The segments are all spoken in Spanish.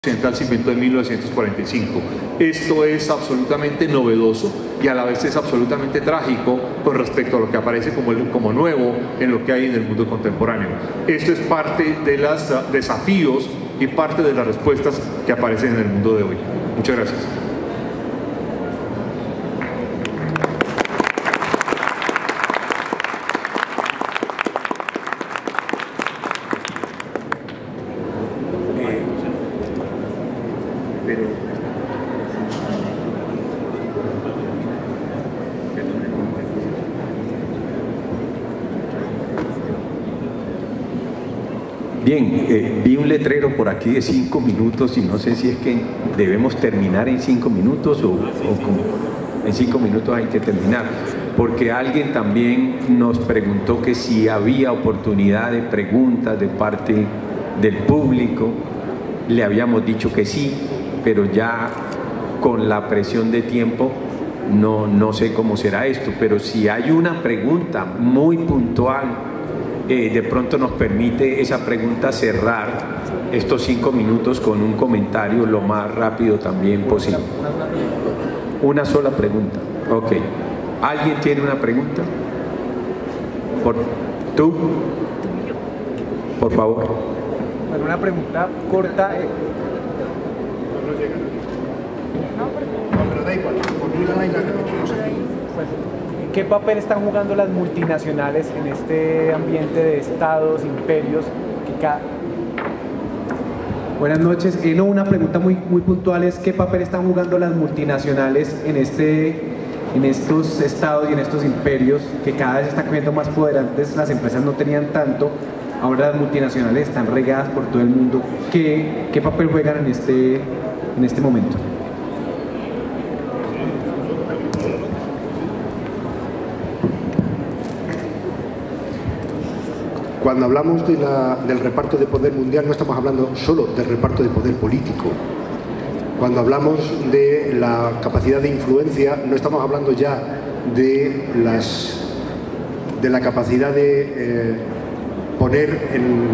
Occidental se inventó en 1945. Esto es absolutamente novedoso y a la vez es absolutamente trágico con respecto a lo que aparece como nuevo en lo que hay en el mundo contemporáneo. Esto es parte de los desafíos y parte de las respuestas que aparecen en el mundo de hoy. Muchas gracias. Bien, vi un letrero por aquí de 5 minutos y no sé si es que debemos terminar en 5 minutos o en 5 minutos hay que terminar, porque alguien también nos preguntó que si había oportunidad de preguntas de parte del público. Le habíamos dicho que sí, pero ya con la presión de tiempo no sé cómo será esto, pero si hay una pregunta muy puntual, de pronto nos permite esa pregunta cerrar estos 5 minutos con un comentario lo más rápido también posible. Una sola pregunta. Ok. ¿Alguien tiene una pregunta? ¿Tú? Por favor. Bueno, una pregunta corta. Pero da igual, formúlala y la repetimos aquí. ¿Qué papel están jugando las multinacionales en este ambiente de estados, imperios? Buenas noches. No, una pregunta muy puntual es ¿qué papel están jugando las multinacionales en estos estados y en estos imperios que cada vez están cogiendo más poder? Antes las empresas no tenían tanto, ahora las multinacionales están regadas por todo el mundo. ¿Qué papel juegan en este momento? Cuando hablamos del reparto de poder mundial no estamos hablando solo del reparto de poder político. Cuando hablamos de la capacidad de influencia no estamos hablando ya de la capacidad de poner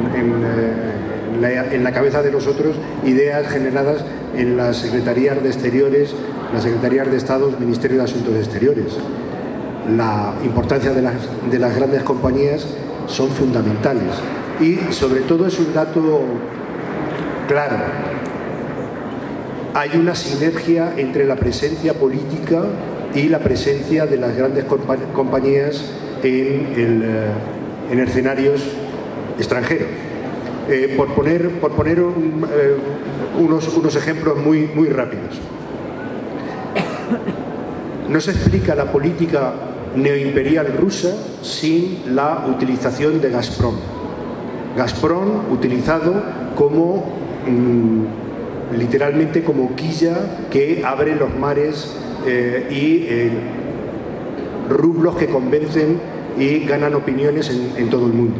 en la cabeza de nosotros ideas generadas en las secretarías de Exteriores, las secretarías de Estado, Ministerio de Asuntos Exteriores. La importancia de las grandes compañías son fundamentales y sobre todo es un dato claro. Hay una sinergia entre la presencia política y la presencia de las grandes compañías en escenarios extranjeros. Por poner unos ejemplos muy rápidos. No se explica la política neoimperial rusa sin la utilización de Gazprom. Gazprom utilizado como literalmente como quilla que abre los mares y rublos que convencen y ganan opiniones en todo el mundo.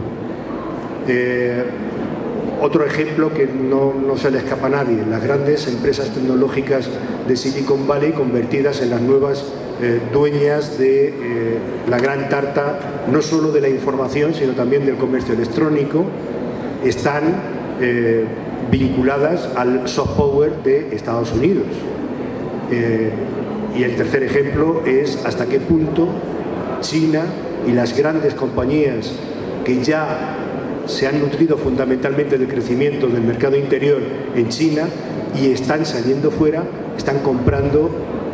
Otro ejemplo que no se le escapa a nadie, las grandes empresas tecnológicas de Silicon Valley convertidas en las nuevas dueñas de la gran tarta, no solo de la información, sino también del comercio electrónico, están vinculadas al soft power de Estados Unidos. Y el tercer ejemplo es hasta qué punto China y las grandes compañías que ya se han nutrido fundamentalmente del crecimiento del mercado interior en China y están saliendo fuera, están comprando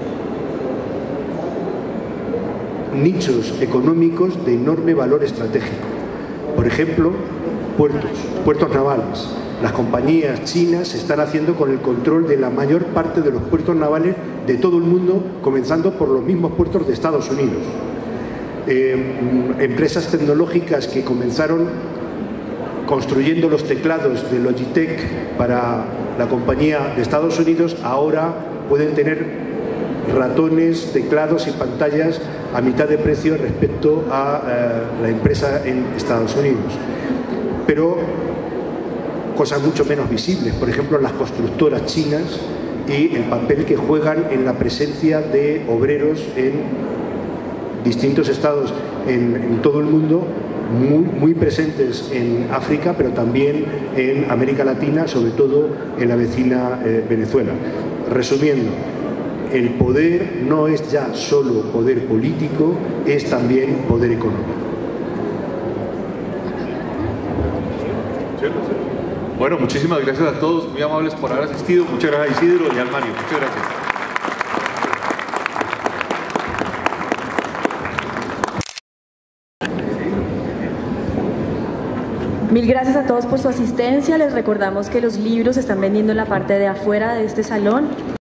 nichos económicos de enorme valor estratégico. Por ejemplo, puertos navales. Las compañías chinas se están haciendo con el control de la mayor parte de los puertos navales de todo el mundo, comenzando por los mismos puertos de Estados Unidos. Empresas tecnológicas que comenzaron construyendo los teclados de Logitech para la compañía de Estados Unidos, ahora pueden tener ratones, teclados y pantallas a mitad de precio respecto a la empresa en Estados Unidos. Pero cosas mucho menos visibles, por ejemplo las constructoras chinas y el papel que juegan en la presencia de obreros en distintos estados en todo el mundo, muy presentes en África, pero también en América Latina, sobre todo en la vecina Venezuela. Resumiendo, el poder no es ya solo poder político, es también poder económico. Bueno, muchísimas gracias a todos, muy amables por haber asistido. Muchas gracias a Isidro y al Mario. Muchas gracias. Mil gracias a todos por su asistencia. Les recordamos que los libros se están vendiendo en la parte de afuera de este salón.